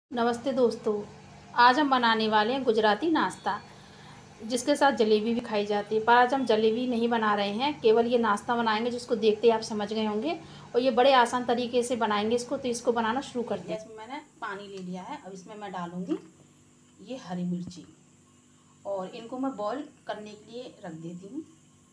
नमस्ते दोस्तों। आज हम बनाने वाले हैं गुजराती नाश्ता, जिसके साथ जलेबी भी खाई जाती है। पर आज हम जलेबी नहीं बना रहे हैं, केवल ये नाश्ता बनाएंगे, जिसको देखते ही आप समझ गए होंगे। और ये बड़े आसान तरीके से बनाएंगे इसको, तो इसको बनाना शुरू कर दिया। इसमें मैंने पानी ले लिया है। अब इसमें मैं डालूँगी ये हरी मिर्ची, और इनको मैं बॉईल करने के लिए रख देती हूँ।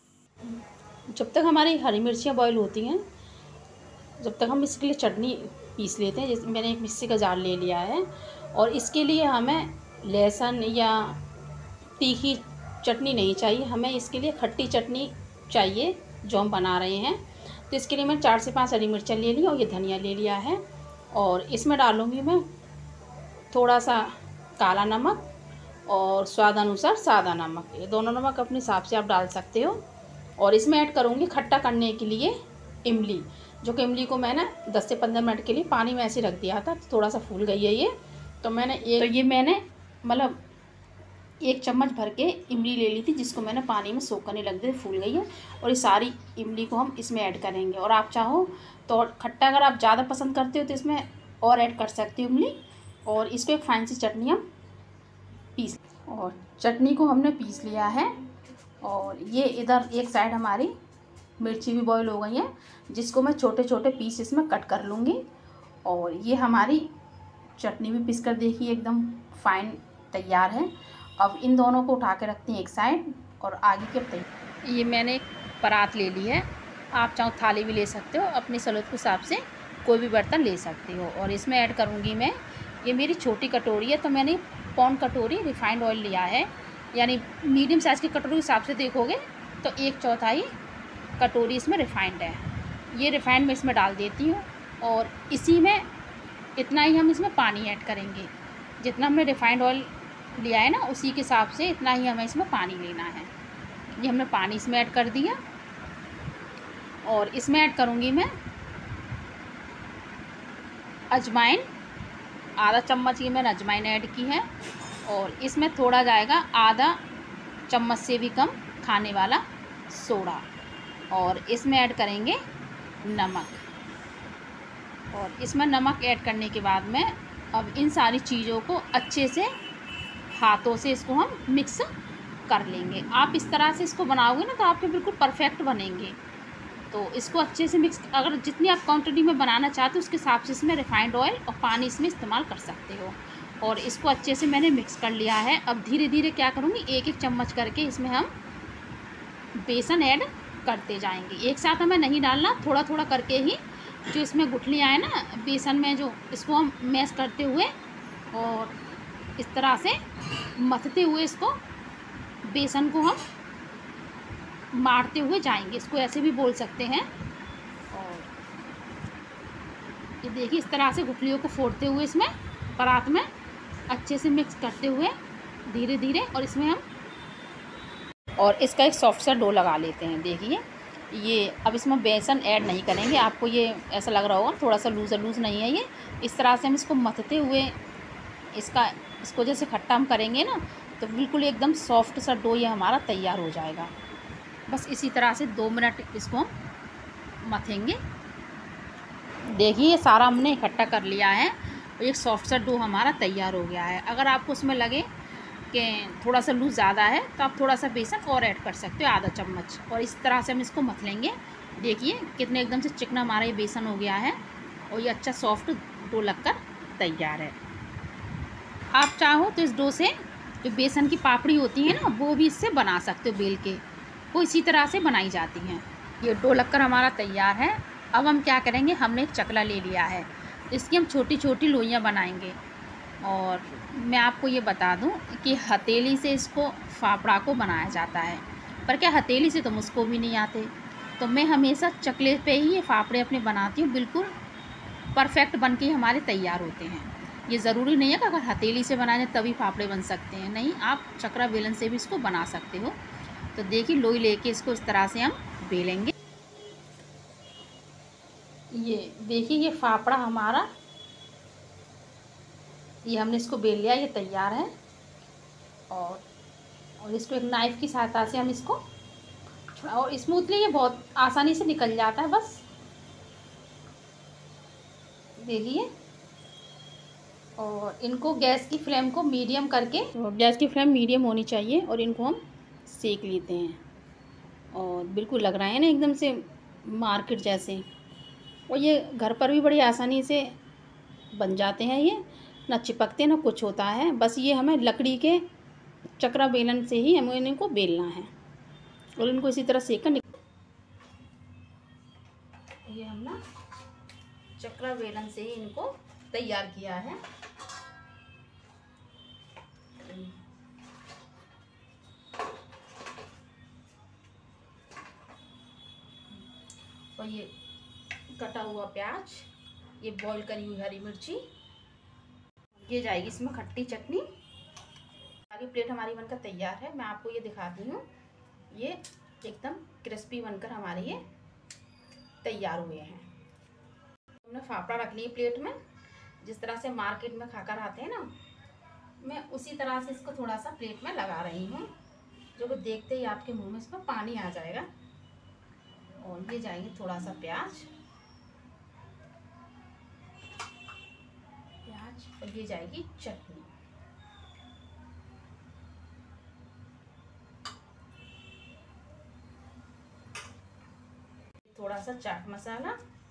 जब तक हमारी हरी मिर्चियाँ बॉईल होती हैं, जब तक हम इसके लिए चटनी पीस लेते हैं। जैसे मैंने एक मिक्सी का जार ले लिया है, और इसके लिए हमें लहसुन या तीखी चटनी नहीं चाहिए, हमें इसके लिए खट्टी चटनी चाहिए जो हम बना रहे हैं। तो इसके लिए मैं 4 से 5 हरी मिर्चें ले ली और ये धनिया ले लिया है। और इसमें डालूँगी मैं थोड़ा सा काला नमक और स्वाद अनुसार सादा नमक। ये दोनों नमक अपने हिसाब से आप डाल सकते हो। और इसमें ऐड करूँगी खट्टा करने के लिए इमली, जो कि इमली को मैंने 10 से 15 मिनट के लिए पानी में ऐसे रख दिया था, तो थोड़ा सा फूल गई है ये। तो मैंने मतलब 1 चम्मच भर के इमली ले ली थी, जिसको मैंने पानी में सोख करने लग दिया, फूल गई है। और ये सारी इमली को हम इसमें ऐड करेंगे। और आप चाहो तो खट्टा अगर आप ज़्यादा पसंद करते हो तो इसमें और ऐड कर सकते हो इमली। और इसको एक फाइन सी चटनी हम पीस, और चटनी को हमने पीस लिया है। और ये इधर एक साइड हमारी मिर्ची भी बॉईल हो गई है, जिसको मैं छोटे छोटे पीस इसमें कट कर लूँगी। और ये हमारी चटनी भी पीस कर देखिए एकदम फाइन तैयार है। अब इन दोनों को उठा के रखते हैं एक साइड, और आगे के तैयार। ये मैंने एक परात ले ली है, आप चाहो थाली भी ले सकते हो, अपनी सहूलियत के हिसाब से कोई भी बर्तन ले सकते हो। और इसमें ऐड करूँगी मैं, ये मेरी छोटी कटोरी है, तो मैंने पौन कटोरी रिफाइंड ऑयल लिया है। यानी मीडियम साइज़ की कटोरी के हिसाब से देखोगे तो 1/4 कटोरी इसमें रिफाइंड है। ये रिफाइंड मैं इसमें डाल देती हूँ, और इसी में इतना ही हम इसमें पानी ऐड करेंगे। जितना हमने रिफाइंड ऑयल लिया है ना, उसी के हिसाब से इतना ही हमें इसमें पानी लेना है। ये हमने पानी इसमें ऐड कर दिया। और इसमें ऐड करूँगी मैं अजवाइन, आधा चम्मच की मैंने अजवाइन ऐड की है। और इसमें थोड़ा जाएगा आधा चम्मच से भी कम खाने वाला सोडा। और इसमें ऐड करेंगे नमक। और इसमें नमक ऐड करने के बाद में अब इन सारी चीज़ों को अच्छे से हाथों से इसको हम मिक्स कर लेंगे। आप इस तरह से इसको बनाओगे ना, तो आपके बिल्कुल परफेक्ट बनेंगे। तो इसको अच्छे से मिक्स, अगर जितनी आप क्वांटिटी में बनाना चाहते हो उसके हिसाब से इसमें रिफाइंड ऑयल और पानी इसमें इस्तेमाल कर सकते हो। और इसको अच्छे से मैंने मिक्स कर लिया है। अब धीरे धीरे क्या करूँगी, एक एक चम्मच करके इसमें हम बेसन ऐड करते जाएंगे। एक साथ हमें नहीं डालना, थोड़ा थोड़ा करके ही, जो इसमें गुठलियाँ हैं ना बेसन में, जो इसको हम मैश करते हुए और इस तरह से मथते हुए इसको बेसन को हम मारते हुए जाएंगे, इसको ऐसे भी बोल सकते हैं। और ये देखिए इस तरह से गुठलियों को फोड़ते हुए इसमें परात में अच्छे से मिक्स करते हुए धीरे धीरे, और इसमें हम और इसका एक सॉफ्ट सा डो लगा लेते हैं। देखिए ये, अब इसमें बेसन ऐड नहीं करेंगे। आपको ये ऐसा लग रहा होगा थोड़ा सा लूज़ नहीं है ये। इस तरह से हम इसको मथते हुए इसको जैसे खट्टा हम करेंगे ना, तो बिल्कुल एकदम सॉफ्ट सा डो ये हमारा तैयार हो जाएगा। बस इसी तरह से 2 मिनट इसको हम मथेंगे। देखिए ये सारा हमने इकट्ठा कर लिया है, और एक सॉफ्ट सा डो हमारा तैयार हो गया है। अगर आपको उसमें लगे कि थोड़ा सा लूज़ ज़्यादा है, तो आप थोड़ा सा बेसन और ऐड कर सकते हो, आधा चम्मच। और इस तरह से हम इसको मथ लेंगे। देखिए कितने एकदम से चिकना हमारा ये बेसन हो गया है, और ये अच्छा सॉफ्ट डो लगकर तैयार है। आप चाहो तो इस डो से जो बेसन की पापड़ी होती है ना, वो भी इससे बना सकते हो, बेल के वो इसी तरह से बनाई जाती हैं। ये डो लगकर हमारा तैयार है। अब हम क्या करेंगे, हमने एक चकला ले लिया है, इसकी हम छोटी छोटी लोइयाँ बनाएंगे। और मैं आपको ये बता दूं कि हथेली से इसको फाफड़ा को बनाया जाता है, पर क्या हथेली से तो मुझको भी नहीं आते, तो मैं हमेशा चकले पे ही ये फाफड़े अपने बनाती हूँ। बिल्कुल परफेक्ट बन के हमारे तैयार होते हैं। ये ज़रूरी नहीं है कि अगर हथेली से बनाए जाए तभी फाफड़े बन सकते हैं, नहीं, आप चकरा बेलन से भी इसको बना सकते हो। तो देखिए लोई लेके इसको इस तरह से हम बेलेंगे। ये देखिए ये फाफड़ा हमारा, ये हमने इसको बेल लिया, ये तैयार है। और इसको एक नाइफ़ की सहायता से हम इसको, और स्मूथली ये बहुत आसानी से निकल जाता है। बस देखिए और इनको गैस की फ्लेम को मीडियम करके, तो गैस की फ्लेम मीडियम होनी चाहिए और इनको हम सेक लेते हैं। और बिल्कुल लग रहा है ना एकदम से मार्केट जैसे, और ये घर पर भी बड़ी आसानी से बन जाते हैं। ये ना चिपकते ना कुछ होता है, बस ये हमें लकड़ी के चक्रा बेलन से ही हमें इनको बेलना है और इनको इसी तरह सेक कर ये हम ना चक्रा बेलन से ही इनको तैयार किया है। और ये कटा हुआ प्याज, ये बॉईल करी हुई हरी मिर्ची, ये जाएगी इसमें खट्टी चटनी। आगे प्लेट हमारी बनकर तैयार है। मैं आपको ये दिखाती हूँ, ये एकदम क्रिस्पी बनकर हमारे ये तैयार हुए हैं। हमने फाफड़ा रख लिया प्लेट में, जिस तरह से मार्केट में खाकर आते हैं ना, मैं उसी तरह से इसको थोड़ा सा प्लेट में लगा रही हूँ, जो कि देखते ही आपके मुंह में इसमें पानी आ जाएगा। और ये जाएंगे थोड़ा सा प्याज, और ये जाएगी चटनी। थोड़ा सा चाट मसाला,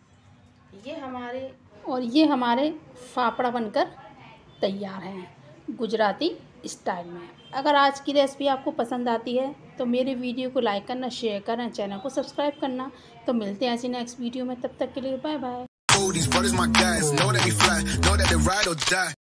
ये हमारे फाफड़ा बनकर तैयार हैं गुजराती स्टाइल में। अगर आज की रेसिपी आपको पसंद आती है तो मेरे वीडियो को लाइक करना, शेयर करना, चैनल को सब्सक्राइब करना। तो मिलते हैं ऐसी नेक्स्ट वीडियो में, तब तक के लिए बाय बाय।